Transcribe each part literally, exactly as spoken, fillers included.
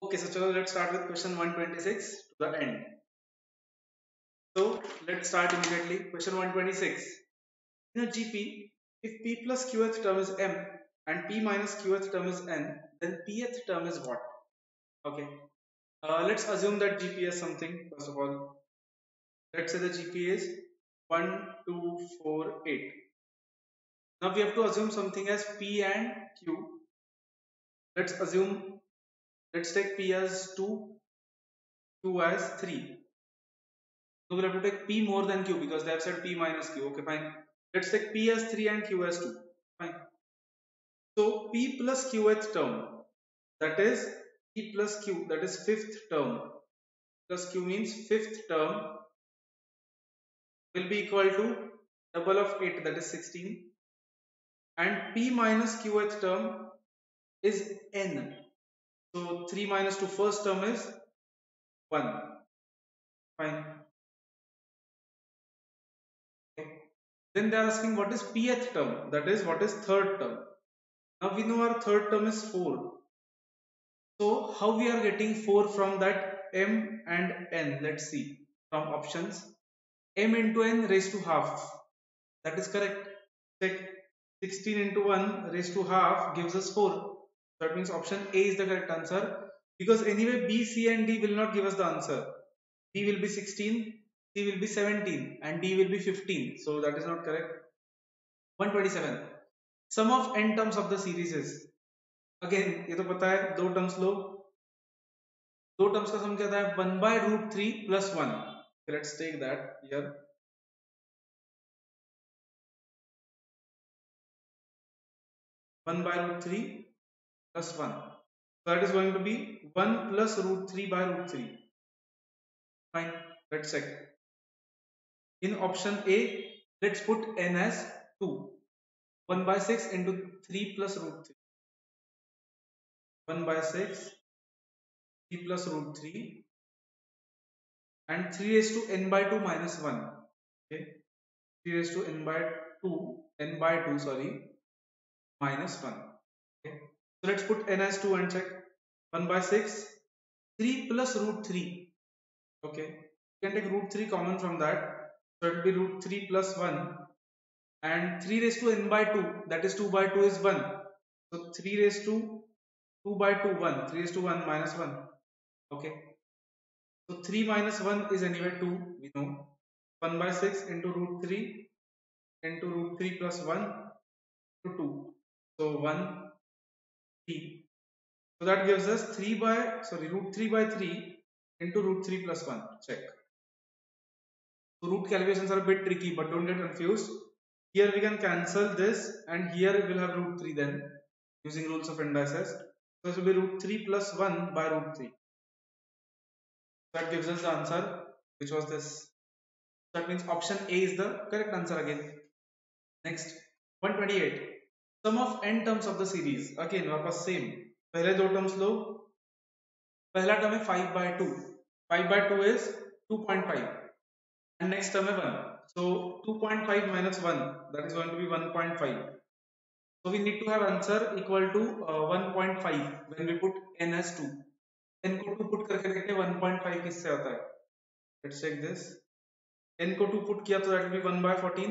Okay, so chalo, let's start with question one twenty-six to the end. So let's start immediately. Question one twenty-six. In a G P, if P plus Qth term is M and P minus Qth term is N, then Pth term is what? Okay. Uh, let's assume that G P is something. First of all, let's say the G P is one, two, four, eight. Now we have to assume something as P and Q. Let's assume, let's take P as two, Q as three. So we'll have to take P more than Q because they have said P minus Q. Okay, fine. Let's take P as three and Q as two. Fine. So P plus Qth term, that is P plus Q, that is fifth term. Plus Q means fifth term will be equal to double of eight, that is sixteen. And P minus Qth term is N. So three minus two, first term is one. Fine. Okay. Then they are asking what is Pth term, that is what is third term. Now we know our third term is four. So how we are getting four from that m and n? Let's see from options. M into n raised to half. That is correct. Check. sixteen into one raised to half gives us four. That means option A is the correct answer. Because anyway B, C and D will not give us the answer. B will be sixteen, C will be seventeen and D will be fifteen. So that is not correct. one twenty-seven. Sum of n terms of the series is. Again ये तो पता है, दो terms लो, दो terms का sum क्या था, one by root three plus one. Let's take that here. One by root three plus one. So that is going to be one plus root three by root three. Fine. Let's check. In option A, let's put n as two. one by six into three plus root three. one by six, three plus root three. And three raised to n by two minus one. Okay. three raised to n by two, n by two, sorry, minus one. Okay. So let's put n as two and check. one by six, three plus root three. Okay. You can take root three common from that. So it will be root three plus one. And three raised to n by two, that is two by two is one. So three raised to two by two, one. three raised to one minus one. Okay. So three minus one is anyway two, we know. one by six into root three into root three plus one to two. So one, three. So that gives us three by, sorry, root three by three into root three plus one. Check. So root calculations are a bit tricky, but don't get confused. Here we can cancel this and here we will have root three then using rules of indices. So this will be root three plus one by root three. That gives us the answer, which was this. That means option A is the correct answer again. Next, one twenty-eight. Sum of n terms of the series. Again, वापस same. पहले दो terms लो. पहला term है five by two. five by two is two point five. And next term है one. So two point five minus one, that is going to be one point five. So we need to have answer equal to uh, one point five when we put n as two. n को two put करके देखते हैं one point five किससे आता है. Let's check this. n को two put किया तो that will be one by fourteen.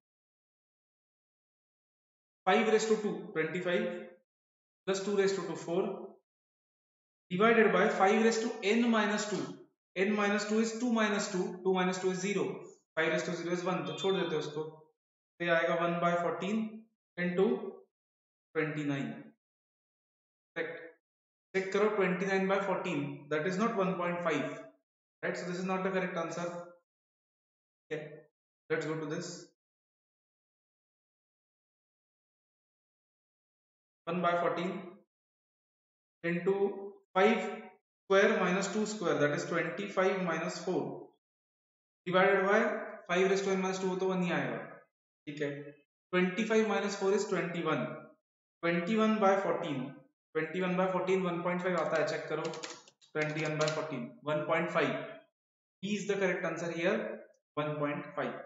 five raised to two, twenty-five, plus two raised to two, four, divided by five raised to n minus two. n minus two is two minus two, two minus two is zero, five raised to zero is one, तो छोड़ देते हैं उसको. तो ये आएगा one by fourteen into twenty-nine. Correct. Check करो twenty-nine by fourteen, that is not one point five, right? So this is not the correct answer. Okay, let's go to this. one by fourteen into five square minus two square, that is twenty-five minus four, divided by five raised to n minus two, तो one ही आएगा. ठीक है. twenty-five minus four is twenty-one. twenty-one by fourteen, twenty-one by fourteen one point five आता है, check करो. twenty-one by fourteen, one point five. B is the correct answer here, one point five.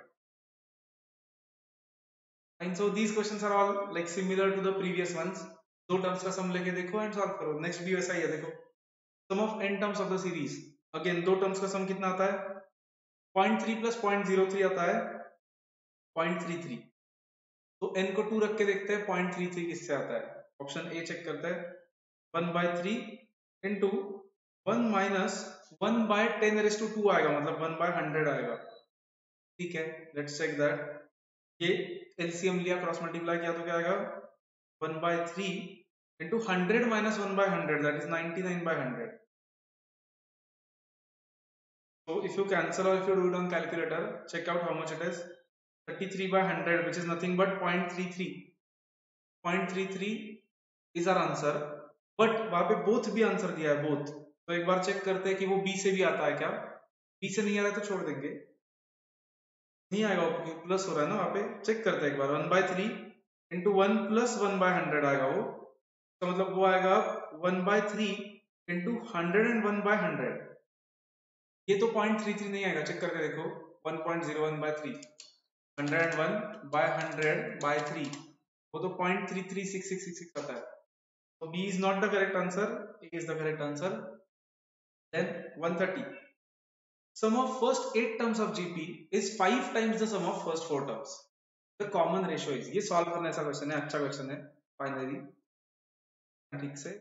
And so these questions are all like similar to the previous ones. दो terms का sum लेके देखो and solve करो. Next भी वैसा ही है, देखो. Sum of n terms of the series, again दो टर्म्स का सम कितना आता है, point three plus point zero three आता है पॉइंट थ्री थ्री। तो n को टू रख के देखते हैं पॉइंट थ्री थ्री किससे आता है। ऑप्शन ए चेक करते हैं, one by three into one minus one by ten raise to two आएगा, मतलब वन बाय हंड्रेड आएगा। ठीक है, लेट्स चेक दैट। ये एलसीएम लिया, क्रॉस मल्टीप्लाई किया तो क्या आएगा, one by three into hundred minus one by hundred, that is ninety nine by hundred. So if you cancel or if you do it on calculator, check out how much it is. thirty-three by one hundred, which is nothing but zero point three three. zero point three three is our answer. But वहां पे both भी answer दिया है, both. तो एक बार check करते हैं कि वो B से भी आता है क्या। B से नहीं आ रहा है तो छोड़ देंगे, नहीं आएगा क्योंकि प्लस हो रहा है ना वहां पे। चेक करते हैं एक बार, one by three into one plus one by hundred आएगा वो, तो मतलब वो आएगा one by three into hundred and one by hundred. ये तो पॉइंट थ्री थ्री नहीं आएगा, चेक करके देखो, one point zero one by three, hundred and one by hundred by three, वो तो point three three six six six आता है। तो B is not the correct answer, A is the correct answer. Then one thirty. Sum of first eight terms of G P is five times the sum of first four terms. The common ratio is, ये solve करने ऐसा question है, अच्छा question है finally, ठीक से।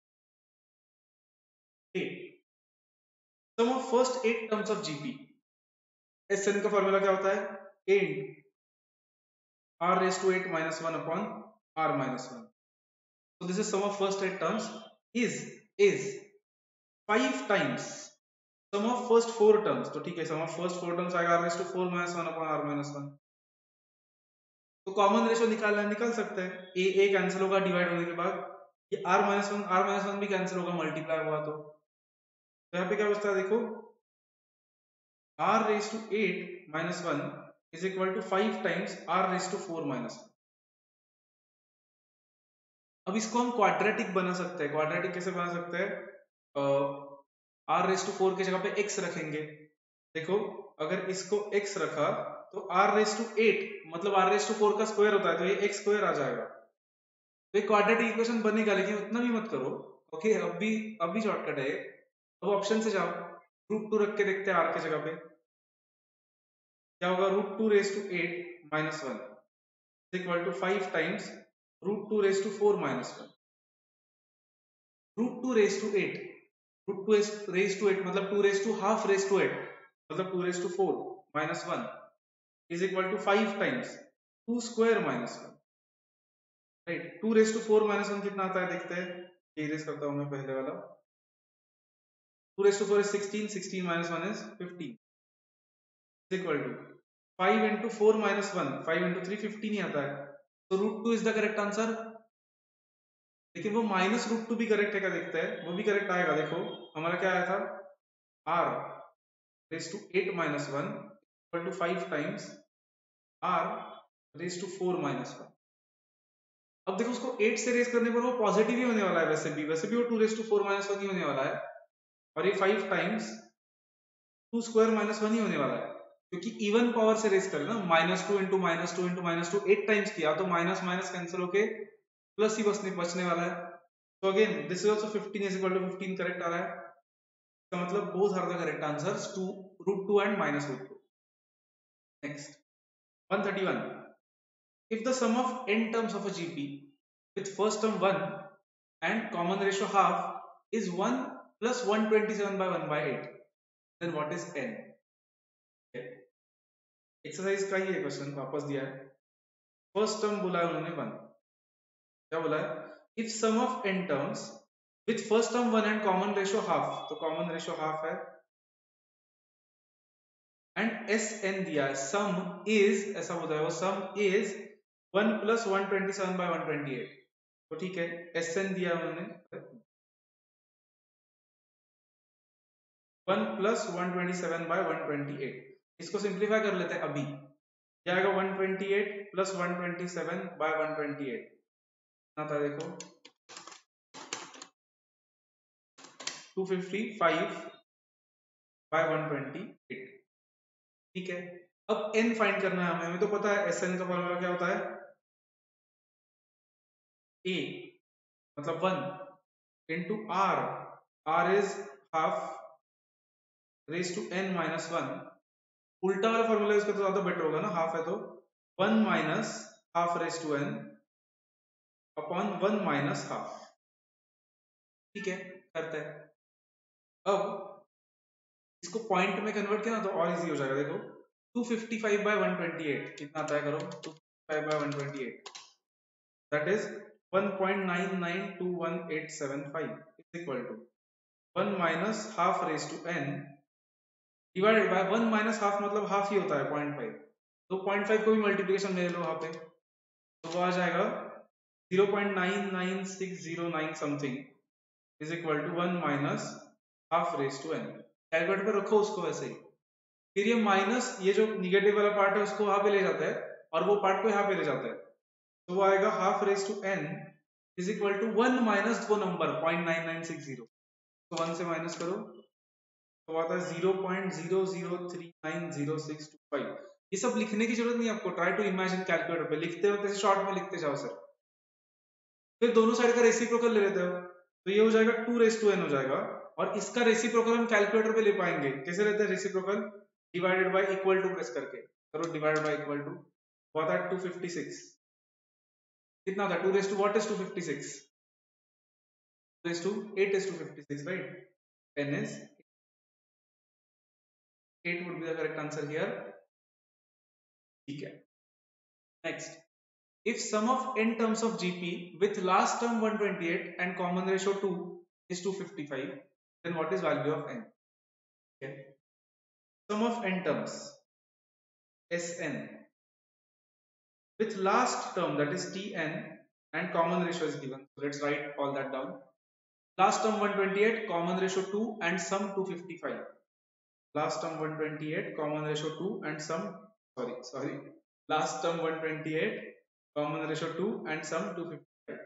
Sum of first eight terms of G P, S N का formula क्या होता है, eight r raised to eight minus one upon r minus one. So this is sum of first eight terms is is five times sum of first four terms. तो ठीक है, sum of first four terms आएगा r raised to four minus one upon r minus one. तो common ratio निकालना है, निकाल सकते हैं, a a कैंसिल होगा डिवाइड होने के बाद, ये r minus one r minus one भी कैंसिल होगा मल्टीप्लाई हुआ तो। तो यहाँ पे क्या बचता है देखो, r raised to eight minus one is equal to five times r raised to four minus one. अब इसको हम क्वाड्रेटिक बना सकते हैं। क्वाड्रेटिक कैसे बना सकते हैं, आर रेस टू फोर की जगह पे x रखेंगे। देखो अगर इसको x रखा तो r रेस टू एट, मतलब r रेस टू फोर का स्क्वायर होता है, तो ये x स्क्वायर आ जाएगा। तो एक क्वाड्रेटिक इक्वेशन बनेगा, लेकिन उतना भी मत करो। ओके, अब भी अब भी शॉर्टकट है। अब ऑप्शन से जाओ, रूट टू रख के देखते हैं r की जगह पे, क्या होगा, root two raise to eight minus one equal to five times root two raise to four minus one. Root two raise to eight, root two raise to eight मतलब two raise to half raise to eight, मतलब two raise to four minus one is equal to five times two square minus one, right. Two raise to four minus one कितना आता है देखते हैं, erase करता हूं मैं पहले वाला। Two raise to four is sixteen, sixteen minus one is fifteen is equal to five into four minus one, five into three fifteen ही आता है। तो root two is the correct answer. लेकिन वो माइनस रूट टू भी correct है क्या देखते हैं, वो भी करेक्ट आएगा। देखो हमारा क्या आया था, r raise to eight minus one equal to five times r raise to four minus one. अब देखो उसको एट से रेस करने पर वो पॉजिटिव ही होने वाला है, वैसे भी वैसे भी वो two raise to four minus one ही होने वाला है, और ये five times two square minus one ही होने वाला है, क्योंकि इवन पावर से रेस करें ना, minus two into minus two into minus two eight times किया तो माइनस माइनस कैंसिल होके प्लस ही बचने बचने वाला है। तो again this is also fifteen is equal to fifteen correct आ रहा है। इसका मतलब both are the correct answers, two root two and minus root two. Next one thirty-one. If the sum of n terms of a G P with first term one and common ratio half is one plus one twenty-seven by one by eight, then what is n? Exercise का ही है question, वापस दिया है। First term बोला है उन्होंने one, क्या बोला है, if sum of n terms with first term one and common ratio half, तो कॉमन रेशियो हाफ है, एंड एस एन दिया है, सम इज ऐसा होता है, वो sum is one plus one twenty seven by one twenty eight. तो ठीक है, एस एन दिया उन्होंने one plus one twenty seven by one twenty eight. इसको सिंप्लीफाई कर लेते हैं अभी, क्या आएगा, one twenty eight plus one twenty seven by one twenty eight ना था, देखो two fifty five by one twenty eight. ठीक है, अब n फाइंड करना है हमें, हमें तो पता है एस एन का फॉर्मूला क्या होता है, a मतलब one into r r is half raised to n minus one, उल्टा वाला फॉर्मूला यूज करते तो ज्यादा बेटर होगा ना, हाफ है तो one minus half raise to n upon one minus half. ठीक है, करते हैं। अब इसको पॉइंट में कन्वर्ट किया ना तो और इजी हो जाएगा। देखो two fifty five by one twenty eight कितना आता है, करो two fifty five by one twenty eight, that is one point nine nine two one eight seven five is equal to one minus half raise to n divided by one minus half, मतलब half ही होता है point five, तो point five को भी multiplication ले लो वहां पे, तो वो आ जाएगा zero point nine nine six zero nine something is equal to one minus half raise to n. Calculator पे रखो उसको वैसे ही, फिर ये माइनस ये जो निगेटिव वाला पार्ट है उसको वहां पे ले जाता है और वो पार्ट को यहाँ पे ले जाता है, तो वो आएगा half raise to n is equal to one minus वो number point nine nine six zero, तो वन से माइनस करो तो आता है zero point zero zero three nine zero six two five. ये सब लिखने की जरूरत नहीं आपको, ट्राई टू इमेजिन कैलकुलेटर पे लिखते हो जैसे शॉर्ट में लिखते जाओ सर। फिर दोनों साइड का रेसिप्रोकल ले लेते हो तो ये हो जाएगा टू रेस टू एन हो जाएगा, और इसका रेसिप्रोकल हम कैलकुलेटर पे ले पाएंगे, कैसे लेते हैं reciprocal, divided by equal to press करके, करो डिवाइड बाय इक्वल टू, वो आता है टू फिफ्टी सिक्स, कितना होता है two raise to what is two fifty six, raise to eight is to fifty six, right, n is eight would be the correct answer here। ठीक है, next, if sum of n terms of G P with last term one twenty-eight and common ratio two is two fifty-five, then what is value of n? Okay, sum of n terms Sn with last term, that is Tn, and common ratio is given, so let's write all that down. Last term one twenty-eight, common ratio two, and sum two fifty-five. Last term one twenty-eight, common ratio two, and sum, sorry sorry last term one twenty-eight, common ratio two, and sum two fifty-five.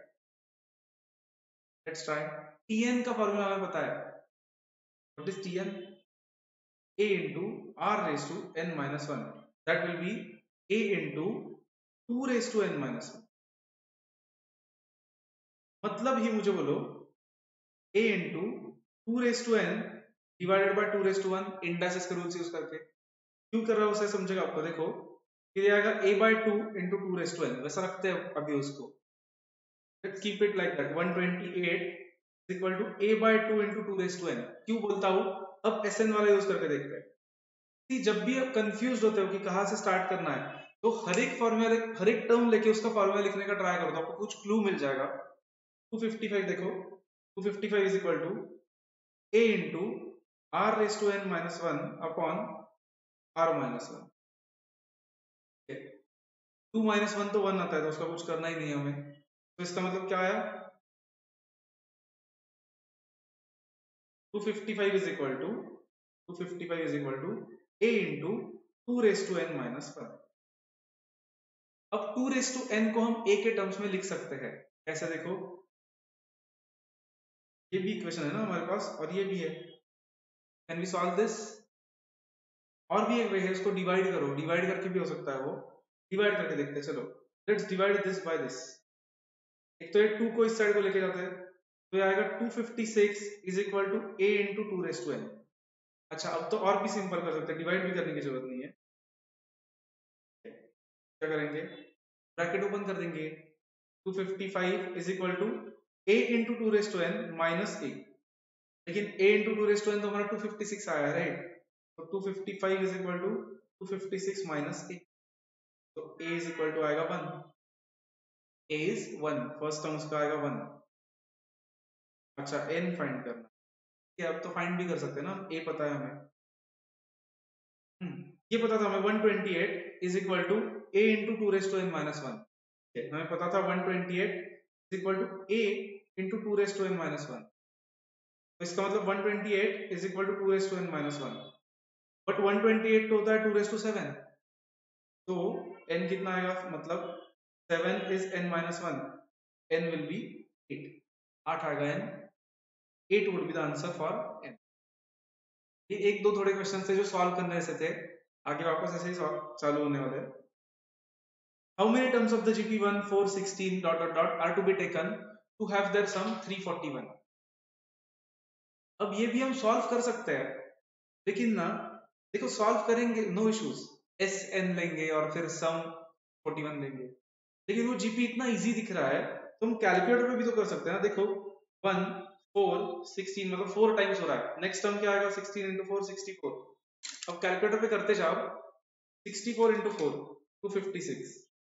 Let's try। Tn का formula हमें पता है, what is Tn? A into r raised to n minus one, that will be A into two raised to n minus one। मतलब ही मुझे बोलो A into two raised to n divided by two raised to one, indices का rules use करके। क्यों कर रहा हूं उसे समझेगा आपको, देखो फिर आएगा a by two into two raised to n, वैसा रखते हैं अभी उसको, let's keep it like that, one twenty-eight is equal to a by two into two raised to n। क्यों बोलता हूं, अब Sn वाला यूज करके देखते हैं। जब भी आप कंफ्यूज होते हो कि कहां से स्टार्ट करना है, तो हर एक फॉर्मूला, हर एक टर्म लेके उसका फॉर्मूला लिखने का ट्राई करो तो आपको कुछ क्लू मिल जाएगा। टू फिफ्टी फाइव देखो, two fifty five is equal to a into r raised to n minus one upon r minus one. Two minus one तो वन आता है तो उसका कुछ करना ही नहीं है हमें, तो इसका मतलब क्या आया, two fifty five is equal to two fifty five is equal to a into two raised to n minus one. अब टू raised to n को हम a के टर्म्स में लिख सकते हैं, कैसे देखो, ये भी इक्वेशन है ना हमारे पास और ये भी है, कैन वी सॉल्व दिस? और भी एक वे है, उसको डिवाइड करो, डिवाइड करके भी हो सकता है वो, डिवाइड करके देखते हैं, चलो let's divide this by this. एक तो ये टू को इस साइड को लेके जाते हैं तो ये आएगा two fifty six is equal to a into two raised to n। अच्छा अब तो और भी सिंपल कर सकते हैं, डिवाइड भी करने की जरूरत नहीं है, क्या करेंगे, ब्रैकेट ओपन कर देंगे, two fifty five is equal to a into two raised to n minus a, लेकिन a into two raised to n तो हमारा टू फिफ्टी सिक्स आया है, राइट, तो two fifty five is equal to two fifty six minus a, तो a is equal to आएगा one, a is one, first term उसका आएगा one. अच्छा n फाइंड करना, ये अब तो फाइंड भी कर सकते हैं ना, a पता है हमें, हम्म ये पता था हमें one twenty eight is equal to a into two raised to n minus one, हमें पता था one twenty eight is equal to a into two raised to n minus one, तो इसका मतलब one twenty eight is equal to two raised to n minus one, but one twenty eight तो होता है two raised to seven, तो n कितना आएगा, मतलब seven is n minus one, n will be eight, आठ आएगा n, eight would be the answer for n। ये एक दो थोड़े क्वेश्चन थे जो सॉल्व करने ऐसे थे, आगे वापस ऐसे ही चालू होने वाले हैं। How many terms of the G P one, four, sixteen dot dot dot are to be taken to have their sum three forty-one? अब ये भी हम सॉल्व कर सकते हैं, लेकिन ना देखो सॉल्व करेंगे नो इश्यूज, एस एन लेंगे और फिर सम फोर्टी वन लेंगे, लेकिन वो जीपी इतना इजी दिख रहा है तो हम कैलकुलेटर पे भी तो कर सकते हैं ना। देखो वन फोर सिक्सटीन मतलब फोर टाइम्स हो रहा है, नेक्स्ट टर्म क्या आएगा sixteen into four sixty four. अब कैलकुलेटर पे करते जाओ, sixty four into four two fifty six.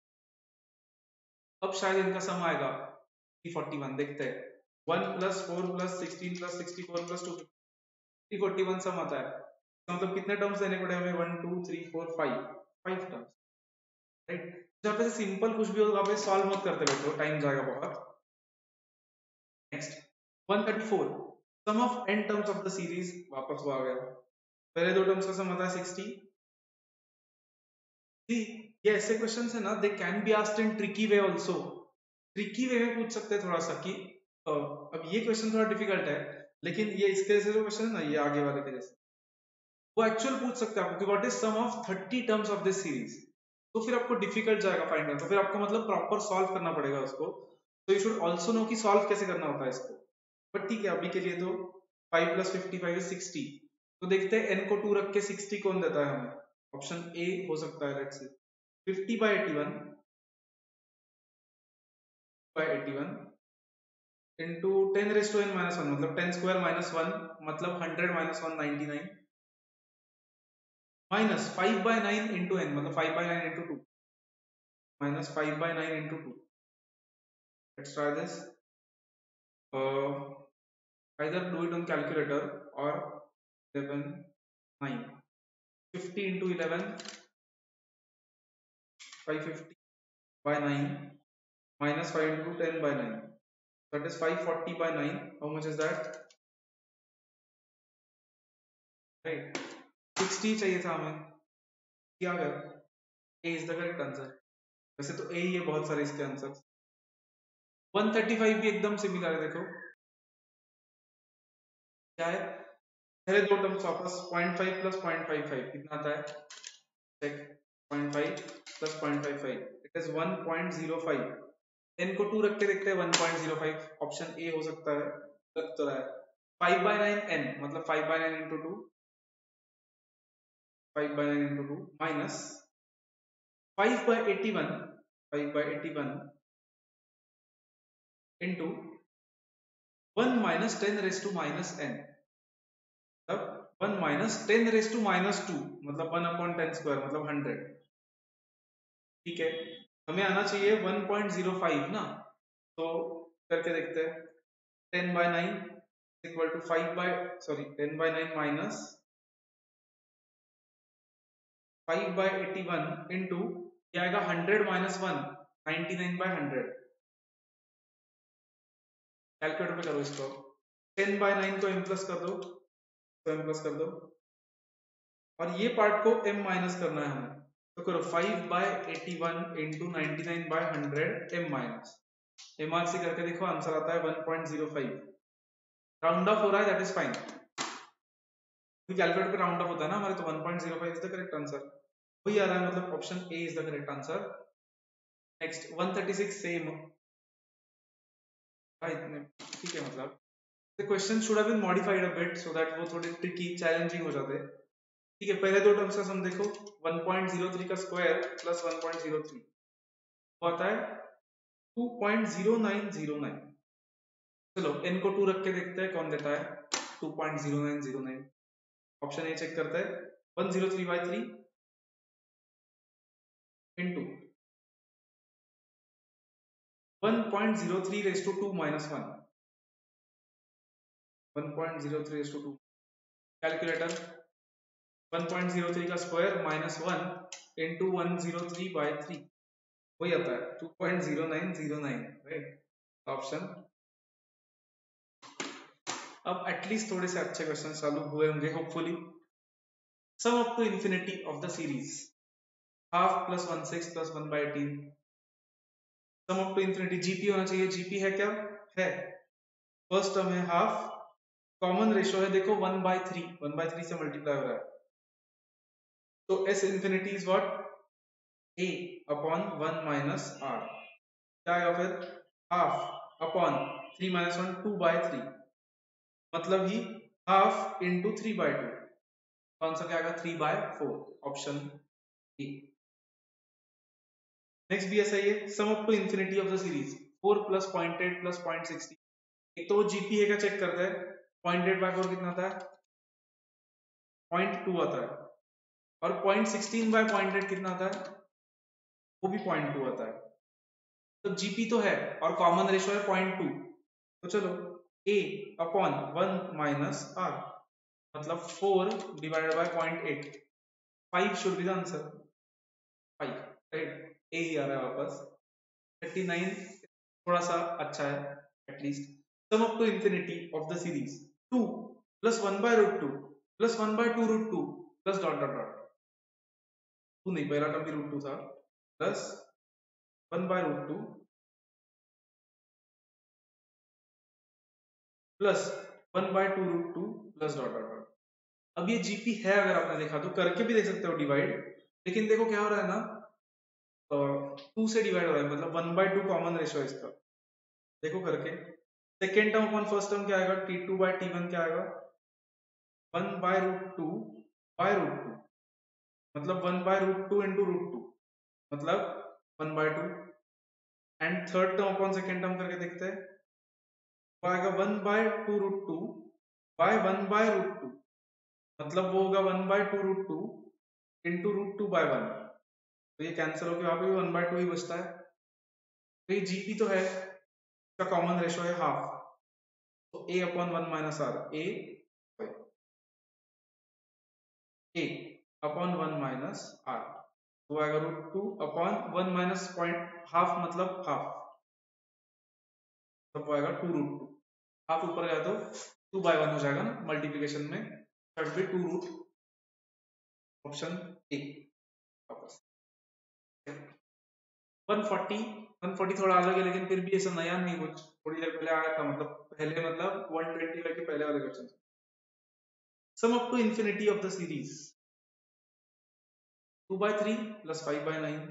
अब शायद इनका सम आएगा थ्री फोर्टी वन, देखते हैं one plus four plus sixteen plus sixty four plus two three forty one sum आता है। तो मतलब कितने टर्म्स देने पड़े हमें, one two three four five, five terms, right. जहाँ पे सिंपल कुछ भी होगा वहाँ पे सॉल्व मत करते बैठो, टाइम जाएगा बहुत। Next one thirty four, sum of n terms of the series, वापस वो आ गया, पहले दो टर्म्स का सम आता है सिक्सटी। सी ये ऐसे क्वेश्चन है ना, they can be asked in tricky way also, tricky way में पूछ सकते हैं थोड़ा सा कि अ, अब ये क्वेश्चन थोड़ा डिफिकल्ट है, लेकिन ये इसके जैसे जो क्वेश्चन है ना, ये आगे वाले के जैसे, वो एक्चुअल पूछ सकते हैं आपको कि what is sum of thirty terms of this series. तो फिर आपको डिफिकल्ट जाएगा फाइंड करना, तो फिर आपको मतलब प्रॉपर सॉल्व करना पड़ेगा उसको। तो यू शुड आल्सो नो कि सॉल्व कैसे करना होता है इसको। बट ठीक है, अभी के लिए तो five plus fifty five is sixty. तो देखते हैं n को टू रख के सिक्सटी कौन देता है हमें। ऑप्शन ए हो सकता है, let's say fifty by eighty one by eighty one into ten raise to n minus one, मतलब टेन स्क्वायर माइनस वन मतलब hundred minus one ninety nine, minus five by nine into n मतलब five by nine into two, minus five by nine into two. Let's try this. Uh, either do it on calculator or eleven, nine. fifty into eleven, five hundred fifty by nine minus five into ten by nine. That is five hundred forty by nine. How much is that? Right. sixty चाहिए था हमें, क्या कर? A is the correct answer. वैसे तो A ही है बहुत सारे इसके आंसर। वन थर्टी फाइव भी एकदम सिमिलर है, देखो क्या है, पहले दो टर्म्स वापस point five plus point five five कितना आता है, check point five plus point five five, it is one point zero five. n को टू रख के देखते हैं, one point zero five, option A हो सकता है, लग तो रहा है। फाइव बाय नाइन n मतलब five by nine into two, five by nine into two minus five by eighty one, five by eighty one into one minus ten raise to minus n, मतलब one minus ten raise to minus two मतलब one upon ten square मतलब hundred. ठीक है, हमें आना चाहिए one point zero five ना, तो करके देखते हैं। Ten by nine equal to five by sorry ten by nine minus five by eighty one into ये आएगा hundred minus one, ninety nine by hundred. Calculator पे करो इसको, टेन बाय नाइन को m प्लस कर दो, तो m प्लस कर दो, और ये पार्ट को m माइनस करना है हमें, तो करो five by eighty one into ninety nine by hundred m minus m R से करके देखो, आंसर आता है one point zero five. Round off हो रहा है, दैट इज फाइन, कैलकुलेटर पे राउंड ऑफ होता है ना हमारे, तो one point zero five is the correct answer, वही आ रहा है, मतलब option A is the correct answer. Next one thirty six same इतने, ठीक है, मतलब the question should have been modified a bit so that वो थोड़े ट्रिकी चैलेंजिंग हो जाते। ठीक है, पहले दो टर्म्स का सम देखो, वन पॉइंट जीरो थ्री का square plus one point zero three वो आता है two point zero nine zero nine. चलो n को टू रख के देखते हैं कौन देता है two point zero nine zero nine. Option A check करते हैं, one zero three by three into one point zero three raise to two minus one, one point zero three raise to two, calculator one point zero three का square minus one into one zero three by three वही आता है two point zero nine zero nine, right option. अब at least थोड़े से अच्छे question चालू हुए होंगे hopefully. Sum up to infinity of the series half plus one six plus one by eighteen, sum up to infinity, GP होना चाहिए, GP है क्या है, फर्स्ट टर्म है हाफ, कॉमन रेशियो है देखो one by three, one by three से multiply हो रहा है, तो S infinity is what, a upon one minus r, क्या आएगा फिर half upon three minus one two by three, मतलब ही half into three by two, कौन सा क्या आएगा, three by four, option A. Next भी ऐसा ही है, sum up to infinity of the series four plus point eight plus point sixty. एक तो वो जीपीए का चेक करता है, पॉइंट एट बाय फोर कितना आता है, पॉइंट टू आता है, और point sixteen by point eight कितना आता है, वो भी पॉइंट टू आता है। तो जीपी तो है और कॉमन रेशियो है पॉइंट टू, तो चलो a upon one minus r, मतलब four divided by point eight, five should be the answer, five, right, A ही आ रहा है वापस। थर्टी नाइन थोड़ा सा अच्छा है at least. Sum up to infinity of the series two plus one by root two plus one by two root two plus dot dot dot, two नहीं, पहला टर्म भी रूट टू था, plus one by root two plus one by two root two plus dot dot dot. अब ये GP है, अगर आपने देखा तो करके भी देख सकते हो डिवाइड, लेकिन देखो क्या हो रहा है ना, टू से डिवाइड हो रहा है, मतलब one by two common ratio है इसका, देखो करके। Second term upon first term क्या आएगा, t two by t one क्या आएगा, one by root two by root two, मतलब one by root two into root two, मतलब one by two. And third term upon second term करके देखते हैं, वो आएगा one by two root two by one by root two, मतलब वो होगा one by two root two into root two by one, तो ये कैंसिल होकर वहां पे भी वन बाय टू ही बचता है। तो ये जीपी तो है, इसका कॉमन रेशियो है हाफ, तो a upon one minus r, a a upon one minus r, तो आएगा root two upon one minus point half, मतलब हाफ, तो आएगा टू रूट टू, हाफ ऊपर गया तो टू बाय वन हो जाएगा ना मल्टीप्लीकेशन में, थर्ड भी टू रूट, ऑप्शन ए वापस। वन फोर्टी, वन फोर्टी थोड़ा अलग है लेकिन फिर भी ऐसा नया नहीं, कुछ थोड़ी देर पहले आया था, मतलब पहले, मतलब वन ट्वेंटी के पहले वाले question. Sum up to infinity of the series two by three plus five by nine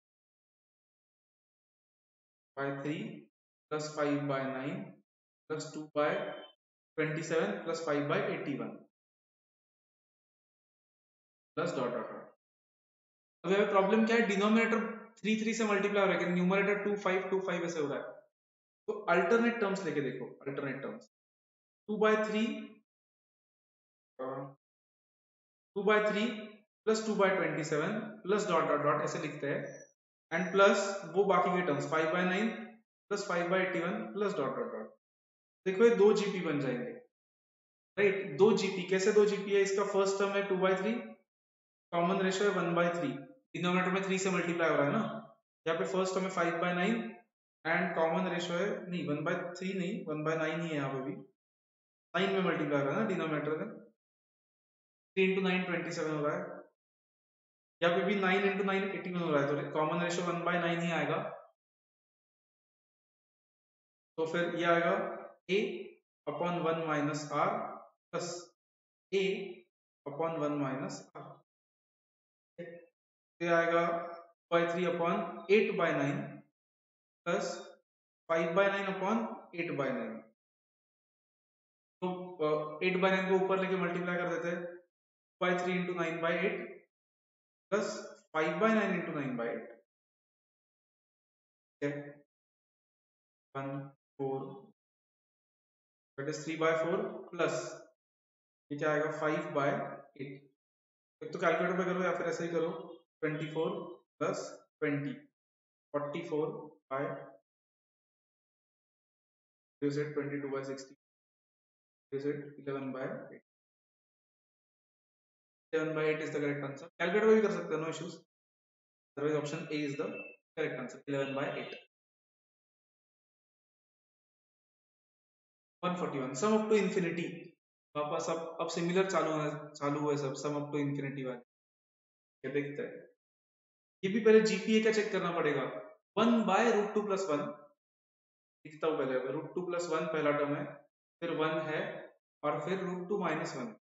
by three plus five by nine plus two by twenty seven plus five by eighty one plus dot dot dot. अब यहाँ problem क्या है, denominator three three से multiply हो रहा है, numerator two five two five ऐसे हो रहा है, तो अल्टरनेट टर्म्स लेके देखो, alternate terms two by three two by three plus two by twenty seven plus dot dot dot ऐसे लिखते हैं, एंड प्लस वो बाकी के terms five by nine plus five by eighty one plus dot dot dot. देखो ये दो GP बन जाएंगे, राइट, दो जीपी, कैसे दो जीपी है, इसका फर्स्ट टर्म है two by three, common ratio है वन बाय थ्री, डिनोमिनेटर में थ्री से मल्टीप्लाई हो रहा है ना, यहाँ पे फर्स्ट टर्म है five by nine and common ratio है, नहीं वन बाय थ्री नहीं, वन बाय नाइन ही है, यहाँ पे भी नाइन में मल्टीप्लाई हो रहा है ना डिनोमिनेटर में, three into nine twenty seven हो रहा है, यहाँ पे भी nine into nine eighty one हो रहा है, तो common ratio one by nine ही आएगा, तो फिर ये आएगा a upon one minus r plus a upon one minus r, फिर आएगा by three upon eight by nine plus five by nine upon eight by nine, तो एट बाय नाइन को ऊपर लेके मल्टीप्लाई कर देते हैं, by three into nine by eight plus five by nine into nine by eight, one four, that is three by four plus ये क्या आएगा फाइव बाय एट, एक तो कैलकुलेटर पे करो या फिर ऐसे ही करो, twenty four plus twenty, forty four by twenty two by sixty, eleven by eight, eleven by eight is the correct answer, calculator पे भी कर सकते हो, no issues, otherwise option A is the correct answer, eleven by eight. One forty one, sum up to infinity, वापस अब अब similar चालू है, चालू हुए सब, सम अप टू इंफिनिटी वाले, ये देखते हैं, ये भी पहले जीपीए का चेक करना पड़ेगा, one by root two plus one, लिखता हूँ पहले, रूट टू प्लस वन पहला टर्म है, फिर वन है, और फिर root two minus one,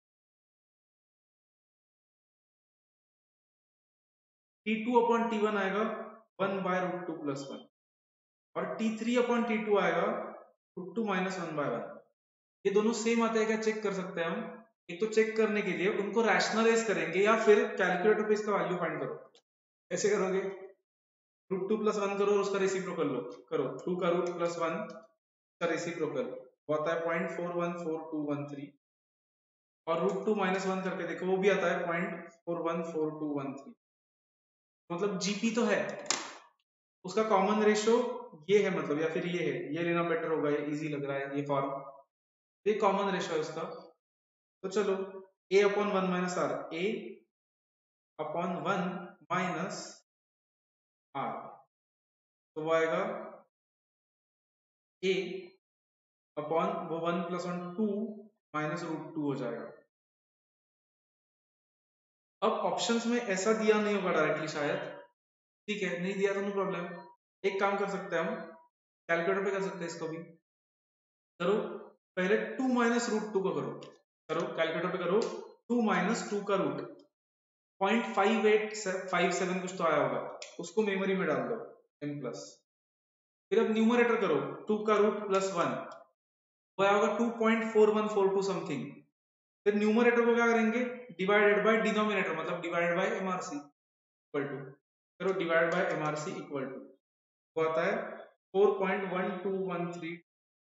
t two upon t one आएगा one by root two plus one, और t three upon t two आएगा root two minus one by one, ये दोनों सेम आते हैं क्या चेक कर सकते हैं हम। एक तो चेक करने के लिए उनको रैशनलाइज करेंगे या फिर कैलकुलेटर पे इसका वैल्यू फाइंड करो। ऐसे करोगे, रूट टू प्लस वन करो और उसका रेसिप्रोकल लो, करो टू का रूट प्लस वन का रेसिप्रोकल होता है point four one four two one three, और रूट टू माइनस वन करके देखो वो भी आता है point four one four two one three. मतलब जीपी तो है, उसका कॉमन रेशियो ये है, मतलब या फिर ये है, ये लेना बेटर होगा, ये इजी लग रहा है ये फॉर्म, ये कॉमन रेशियो है उसका। तो चलो a upon one minus r, a upon one minus r, तो वो आएगा a अपॉन वो one plus one two minus root two हो जाएगा। अब ऑप्शंस में ऐसा दिया नहीं होगा डायरेक्टली शायद, ठीक है, नहीं दिया तो नो प्रॉब्लम। एक काम कर सकते हैं हम, कैलकुलेटर पे कर सकते हैं इसको भी। करो पहले टू माइनस रूट टू को करो, करो कैलकुलेटर पे करो, टू माइनस टू का root point five eight five seven कुछ तो आया होगा, उसको मेमोरी में डाल दो एन प्लस। फिर अब न्यूमरेटर करो, टू का रूट प्लस वन, वो आया होगा two point four one four two something. फिर न्यूमरेटर को क्या करेंगे, डिवाइडेड बाय डिनोमिनेटर, मतलब divided by MRC equal to, करो divide by MRC equal to, वो आता है four point one two one three.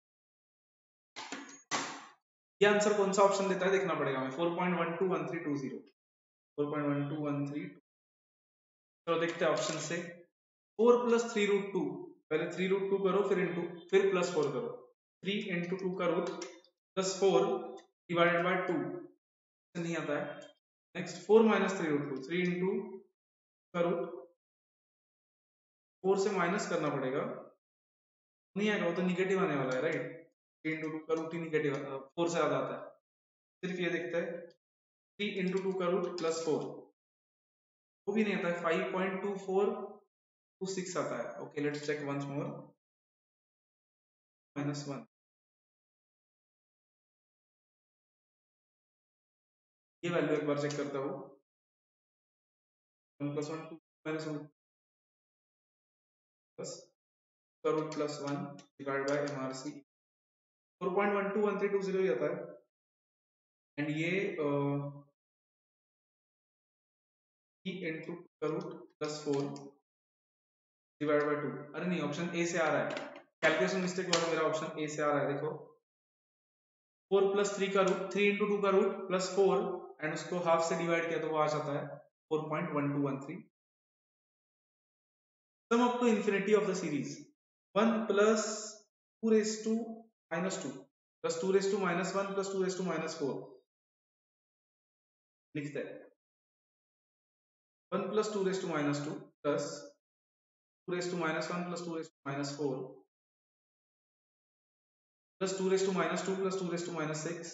ये आंसर कौन सा ऑप्शन देता है देखना पड़ेगा हमें, four point one two one three two zero, four point one two one three. चलो देखते हैं ऑप्शन से, four plus three root two, पहले थ्री रूट टू करो फिर इंटू, फिर प्लस फोर करो, थ्री इंटू टू का root plus four divided by two, नहीं आता है। Next four minus three root two, three into का रूट, फोर से माइनस करना पड़ेगा, नहीं आएगा वो तो निगेटिव आने वाला है राइट, थ्री इंटू टू का रूट ही निगेटिव, फोर से ज्यादा आता है। सिर्फ ये देखते हैं, थ्री इंटू टू का रूट प्लस फोर, वो भी नहीं आता है, five point two four two six आता है। Okay let's check once more, minus one, ये वैल्यू एक बार चेक करता हूँ, one plus one two minus one plus का root plus one divide by MRC, four point one two one three two zero ही आता है। एंड ये थ्री इंटू का root plus four divide by two, अरे नहीं ऑप्शन ए से आ रहा है, कैलकुलेशन मिस्टेक वाला मेरा ऑप्शन ए से आ रहा है, देखो फोर प्लस थ्री का रूट, थ्री इंटू टू का रूट प्लस फोर एंड उसको हाफ से डिवाइड किया तो वो आ जाता है four point one two one three. Sum up to infinity of the series one plus two raise to minus two plus two raise to minus one plus two raise to minus four, लिखते हैं one plus two raise to minus two plus two raise to minus one plus two raise to minus four plus two raise to minus two plus two raise to minus six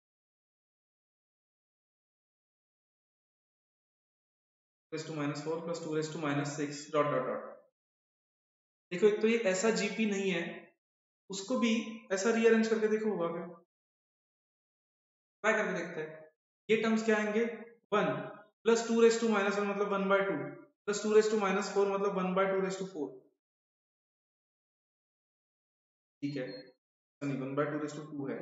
raise to minus four plus two raise to minus six dot dot dot. देखो एक तो ये ऐसा GP नहीं है, उसको भी ऐसा रीअरेंज करके देखो होगा क्या, ट्राई करके देखते हैं। ये टर्म्स क्या आएंगे, one plus two raise to minus one मतलब one by two plus two raise to minus four मतलब one by two raise to four, ठीक है, नहीं one by two raise to two है,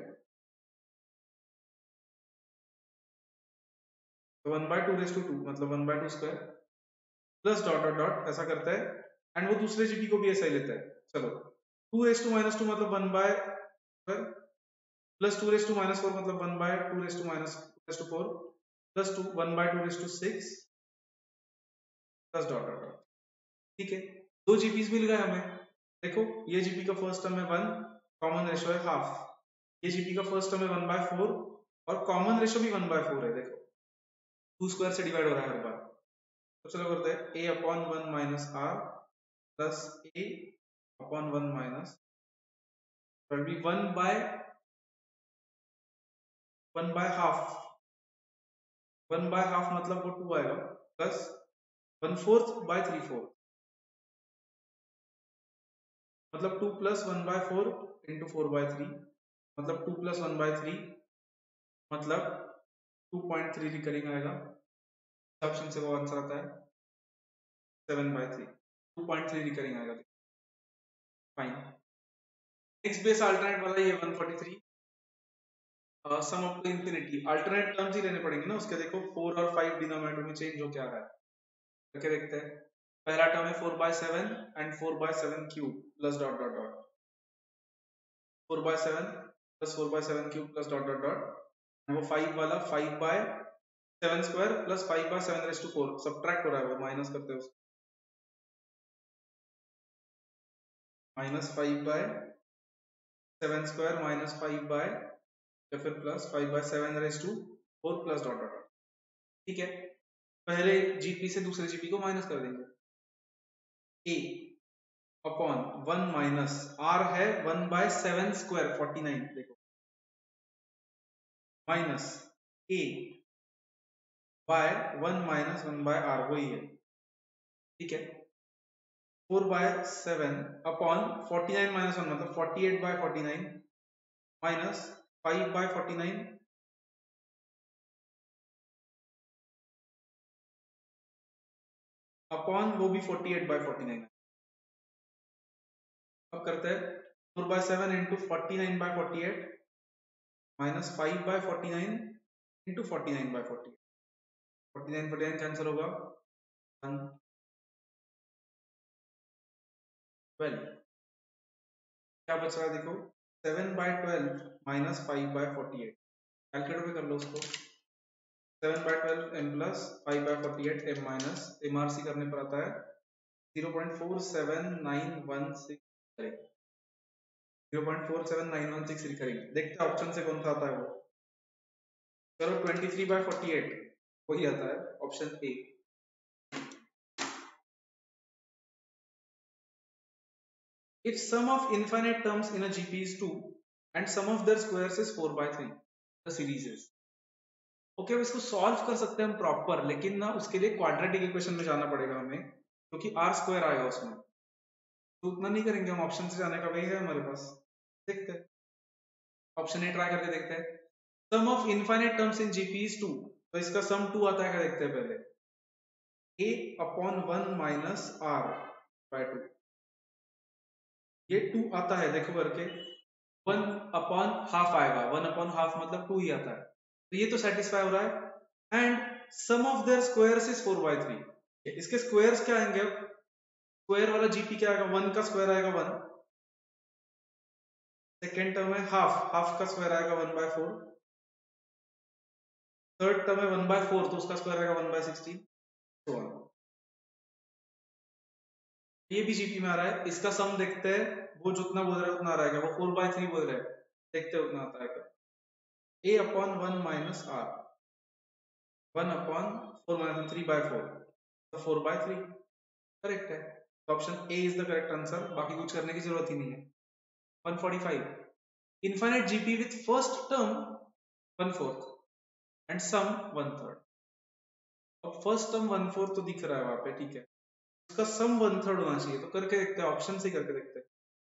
तो one by two raise to two मतलब one by two square plus dot dot dot ऐसा करता है, एंड वो दूसरे जीपी को भी ऐसा ही लेता है। चलो two raise to minus two मतलब one by plus two raise to minus four मतलब one by two raise to minus raise to four plus two one by two raise to six plus dot dot dot, ठीक है, दो जीपीस मिल गए हमें। देखो ये GP का फर्स्ट टर्म है वन, कॉमन रेशियो है हाफ, ये जीपी का फर्स्ट टर्म है वन बाय फोर और कॉमन रेशियो भी वन बाय फोर है, देखो टू स्क्वायर से डिवाइड हो रहा है हर बार। तो चलो करते हैं a upon one minus r plus a upon one minus one by one by half, one by half मतलब वो टू आएगा plus one fourth by three fourth मतलब two plus one by four into four by three मतलब two plus one by three मतलब two point three recurring आएगा, option से वो answer आता है seven by three, two point three recurring आएगा, fine. Next base alternate वाला ये one forty three, sum up to infinity, alternate terms ही लेने पड़ेंगे ना उसके। देखो फोर और फाइव डिनोमिनेटर में चेंज हो क्या रहा है, करके देखते हैं। पहला टर्म है four by seven and four by seven cube plus dot dot dot, four by seven plus four by seven cube plus dot dot dot, वो फाइव वाला five by seven square plus five by seven raise to four, subtract हो रहा है वो, minus करते हैं उसको, minus five by seven square minus five by या फिर plus five by seven raise to four plus dot dot dot. ठीक है, पहले जीपी से दूसरे जीपी को माइनस कर देंगे। A upon one minus r है one by seven square forty nine, देखो minus a by one minus one by r, वही है। ठीक है, four by seven upon forty nine minus one मतलब forty eight by forty nine minus five by forty nine upon वो भी forty eight by forty nine. अब करते हैं four by seven into forty nine by forty eight minus five by forty nine into forty nine by forty, forty nine forty nine cancel होगा, twelve. क्या बच रहा है देखो, seven by twelve minus five by forty eight, calculator पे कर लो उसको। Seven by twelve M plus five by forty eight M minus M R C करने पर आता है zero point four seven nine one six, zero point four seven nine one six recurring. देखते हैं ऑप्शन से कौन सा आता है वो। चलो twenty three by forty eight वही आता है, option A. If sum of infinite terms in a G P is two and sum of their squares is four by three, the series is। Okay, अब इसको solve कर सकते हैं हम proper, लेकिन ना उसके लिए क्वाड्रेटिक इक्वेशन में जाना पड़ेगा हमें, क्योंकि आर स्क्वायर आएगा उसमें, तो उतना नहीं करेंगे हम, ऑप्शन से जाने का वही है हमारे पास। देखते हैं, ऑप्शन ए ट्राई करके देखते हैं। Sum of infinite terms in GP is two, तो इसका सम टू आता है क्या देखते हैं पहले। A upon one minus r by two, ये टू आता है देखो करके, वन अपॉन हाफ आएगा, वन अपॉन हाफ मतलब टू ही आता है, तो ये तो सेटिस्फाई हो रहा है। And sum of their squares is four by three, इसके स्क्वायर्स क्या आएंगे, अब स्क्वायर वाला जीपी क्या आएगा, वन का स्क्वायर आएगा वन, सेकेंड टर्म है हाफ, हाफ का स्क्वायर आएगा one by four, third term है वन बाय फोर तो उसका स्क्वायर आएगा वन बाय सिक्सटीन, तो ये भी जीपी में आ रहा है। इसका सम देखते हैं, वो जितना बोल रहा है उतना आ रहा है, वो फोर बाय थ्री बोल रहा है, देखते हैं उतना आता है क्या। A upon one minus r, one upon four minus three by four, तो फोर बाय थ्री करेक्ट है, तो option A is the correct answer, बाकी कुछ करने की जरूरत ही नहीं है। One forty five infinite GP with first term one fourth and sum one third. अब फर्स्ट टर्म वन फोर्थ तो दिख रहा है वहां पे, ठीक है, उसका सम वन थर्ड होना चाहिए, तो करके देखते हैं, ऑप्शन से करके देखते हैं।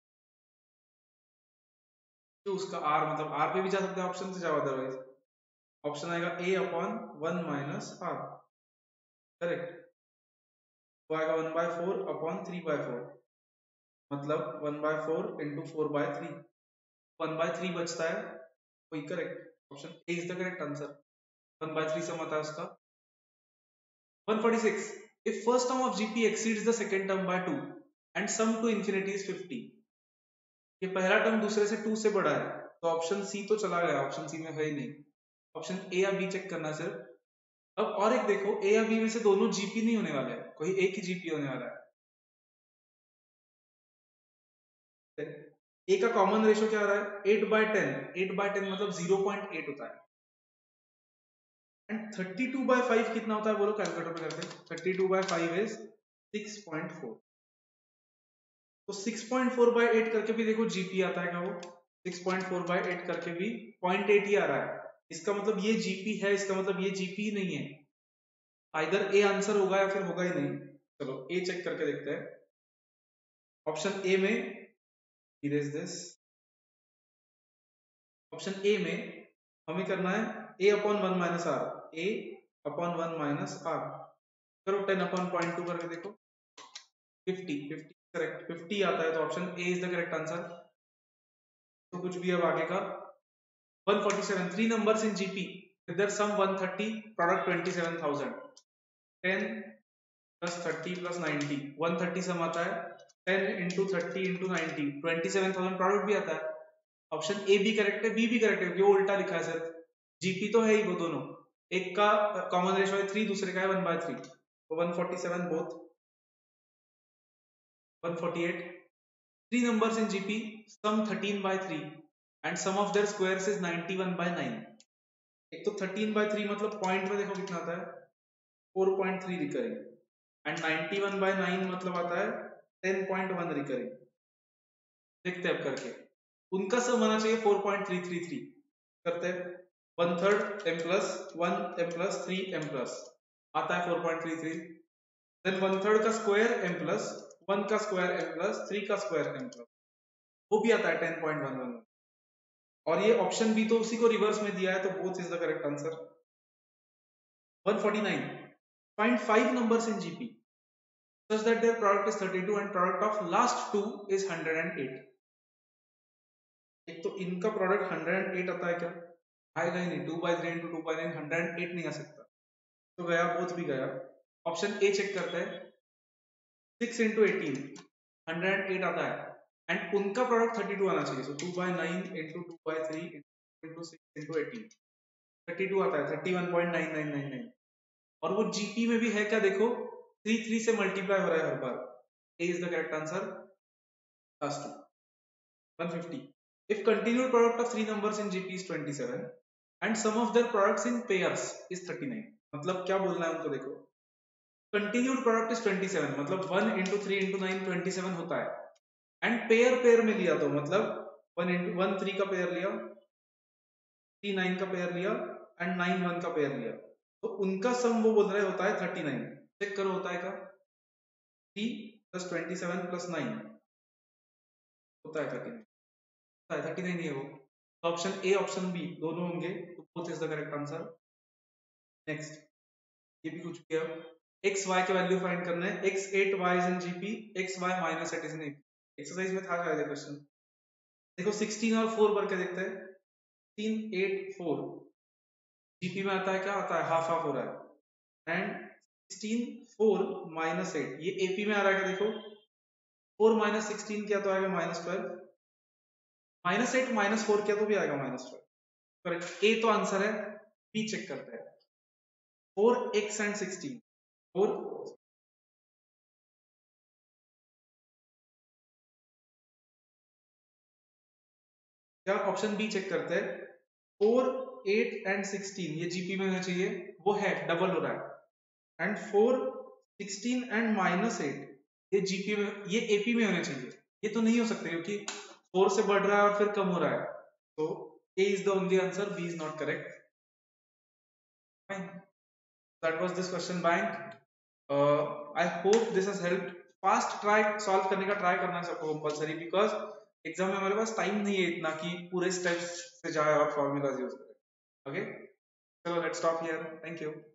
तो उसका आर मतलब आर पे भी जा सकते हैं, ऑप्शन से जाओ अदरवाइज। ऑप्शन आएगा a upon one minus r, correct, तो आएगा one by four upon three by four, मतलब one by four into four by three, one by three बचता है, वही correct, option A is the correct answer, one by three sum आता है उसका। One forty six if first term of G P exceeds the second term by two and sum to infinity is fifty, ये पहला term दूसरे से to से बड़ा है, तो ऑप्शन सी तो चला गया, ऑप्शन सी में है ही नहीं, ऑप्शन ए या बी चेक करना सिर्फ। अब और एक देखो, ए या बी में से दोनों जीपी नहीं होने वाले हैं, कोई एक ही जीपी होने वाला है। ए का कॉमन रेशियो क्या आ रहा है, eight by ten, eight by ten मतलब जीरो पॉइंट एट होता है, and thirty two by five कितना होता है बोलो, कैलकुलेटर पे करते हैं। Thirty two by five is six point four, तो six point four by eight करके भी देखो जीपी आता है क्या, वो six point four by eight करके भी पॉइंट एट ही आ रहा है, इसका मतलब ये जीपी है, इसका मतलब ये जीपी ही नहीं है, आइदर ए आंसर होगा या फिर होगा ही नहीं। चलो ए चेक करके देखते हैं, ऑप्शन ए में इरेज दिस, ऑप्शन ए में हमें करना है a upon one minus r, a upon one minus r, करो टेन अपॉन पॉइंट टू करके देखो, फिफ्टी, फिफ्टी करेक्ट, फिफ्टी आता है, तो option A is the correct answer. तो कुछ भी अब आगे का one forty-seven, three numbers in G P with their sum one thirty, product twenty-seven thousand. ten plus thirty plus ninety, one thirty सम आता है, ten into thirty into ninety, twenty-seven thousand product भी आता है. ऑप्शन ए भी correct है, B भी correct है, क्यों उल्टा लिखा है सर? जीपी तो है ही वो दोनों, एक का कॉमन रेशियो है थ्री, दूसरे का है वन बाय थ्री, तो one forty-seven both. one forty-eight, three numbers in G P, sum thirteen by three and sum of their squares is ninety-one by nine. एक तो thirteen by three मतलब point में देखो कितना आता है, four point three recurring, and ninety-one by nine मतलब आता है ten point one रिकरिंग. देखते हैं अब करके, उनका सम आना चाहिए four point three three three. करते हैं, one third m plus one m plus three m plus आता है four point three three. Then one third का स्क्वायर m प्लस वन का स्क्वायर m प्लस थ्री का स्क्वायर m प्लस, वो भी आता है ten point one one. और ये ऑप्शन बी तो उसी को रिवर्स में दिया है, तो both is the correct answer. one forty-nine, find five numbers in G P such that their product is thirty-two and product of last two is one hundred eight. एक तो इनका प्रोडक्ट one hundred eight आता है क्या? आएगा ही नहीं, two by three into two by nine one hundred eight नहीं आ सकता, तो गया, बोथ भी गया. ऑप्शन ए चेक करते हैं, six into eighteen one hundred eight आता है, एंड उनका प्रोडक्ट thirty-two आना चाहिए, सो two by nine into two by three into six into eighteen, thirty-two आता है, thirty-one point nine nine nine nine. और वो जीपी में भी है क्या, देखो थ्री थ्री से मल्टीप्लाई हो रहा है हर बार. A is the correct answer, last two. one fifty, if continued product of three numbers in G P is twenty-seven and sum of their products in pairs is thirty-nine. मतलब क्या बोलना है उनको, देखो कंटिन्यूड प्रोडक्ट इज twenty-seven मतलब one into three into nine twenty-seven होता है, and pair pair में लिया तो मतलब one into one three का पेयर लिया, three nine का पेयर लिया, एंड nine one का पेयर लिया, तो उनका सम वो बोल रहे होता है thirty-nine. चेक करो होता है क्या, three plus twenty-seven plus nine होता है thirty-nine, होता है thirty-nine ही है वो. तो ऑप्शन ए ऑप्शन बी दोनों होंगे, तो both is the correct answer. Next, ये भी कुछ किया, x y के वैल्यू फाइंड करना है, x eight y is in G P, x y minus eight is in A P. Exercise में था शायद क्वेश्चन, देखो sixteen और four करके देखते हैं. sixteen eight four जीपी में आता है क्या, आता है हाफ हाफ हो रहा है, and sixteen four minus eight ये एपी में आ रहा है क्या, देखो four minus sixteen क्या तो आएगा minus twelve, minus eight minus four क्या तो भी आएगा minus twelve. करेक्ट, ए तो आंसर है, बी चेक करते हैं, four x and sixteen, four क्या, ऑप्शन बी चेक करते हैं, four eight and sixteen ये जीपी में होना चाहिए, वो है डबल हो रहा है, and four sixteen and minus eight ये जीपी में, ये एपी में होने चाहिए, ये तो नहीं हो सकते क्योंकि four से बढ़ रहा है और फिर कम हो रहा है, तो A is the only answer, B is not correct. Fine, that was this question bank. I hope this has helped. Fast try solve करने का ट्राई करना है सबको कंपलसरी, बिकॉज एग्जाम में हमारे पास टाइम नहीं है इतना कि पूरे स्टेप्स से जाए और फॉर्मूलाज यूज करें. ओके, चलो let's stop here, thank you.